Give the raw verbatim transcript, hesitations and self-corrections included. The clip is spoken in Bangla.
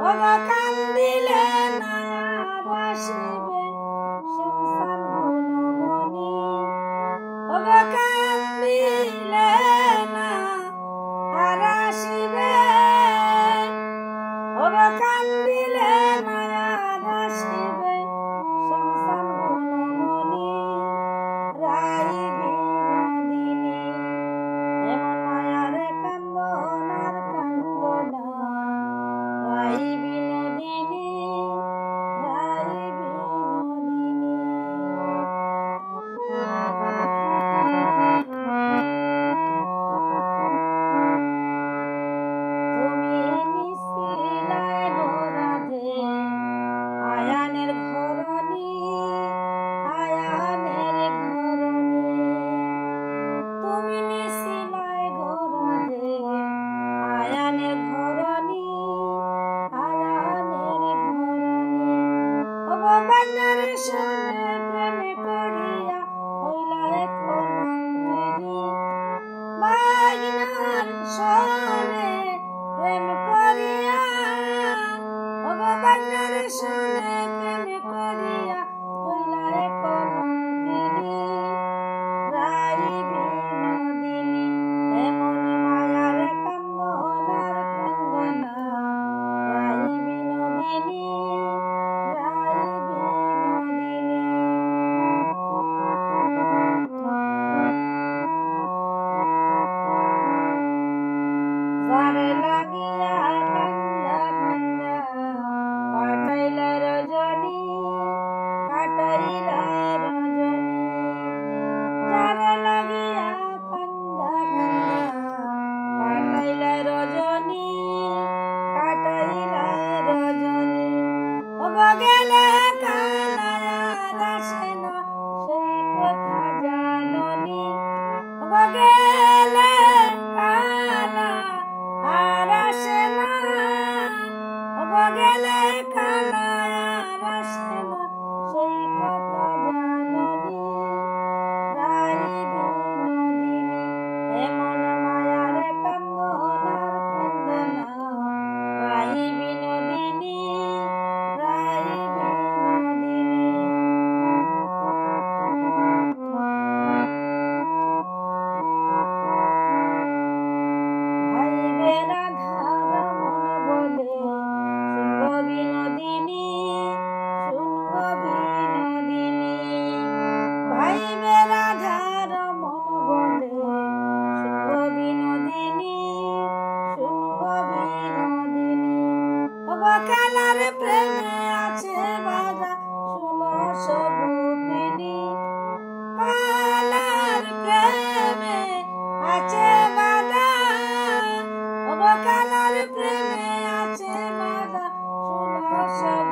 ওগো কান্দিলে নায়ার আসিবে সংসার গুণমণি ওগো কান্দিলে না আর আসিবে ওগো কান্দিলে নায়ার আসিবে সংসার গুণমণি রাই বিনোদিনী এমন মায়ারে কান্দন আর কান্দনা রাই বিনোদিনী রাই বিনোদিনী তুমি নিশিলায় গো রাধে আয়ানের ঘরণী আয়ানের ঘরণী তুমি নিশিলায় গো রাধে আয়ানের ঘরণী আয়ানের ঘরণী ওগো বান্যার শুনে প্রেম করিয়া হইলা কলঙ্কিনী বাগনার শুনে প্রেম করিয়া ওগো বান্যার শুনে প্রেম করিয়া হইলা কলঙ্কিনী রাই বিনোদিনী এমন মায়ার কান্দন আর কান্দনা রাই বিনোদিনী রাই বিনোদিনী যারে লাগিয়া কান্দা কান্দা কাটাইলা রজনী কাটাইলা রজনী যারে লাগিয়া কান্দা কান্দা কাটাইলা রজনী কাটাইলা রজনী ওগো গেলে কানায়া আসে না সেই কথা জাননি ওগো গেলে কানা আর আসে না ওগো গেলে কানায়া আসে না সেই কথা জাননি রাই বিনোদিনী এমন মায়ার কান্দন আর কান্দনা রাই বিনোদিনী রাই বিনোদিনী ভাইবে রাধার মন বলে শুনগো বিনোদিনী শুনগো বিনোদিনী ভাইবে রাধার মন বলে শুনগো বিনোদিনী শুনগো বিনোদিনী ওগো কালার প্রেমে আছে বাজা শুনো সবুপিনী কালার প্রেমে আছে বাজা ওগো কালার প্রেমে আছে বাজা শুনো সব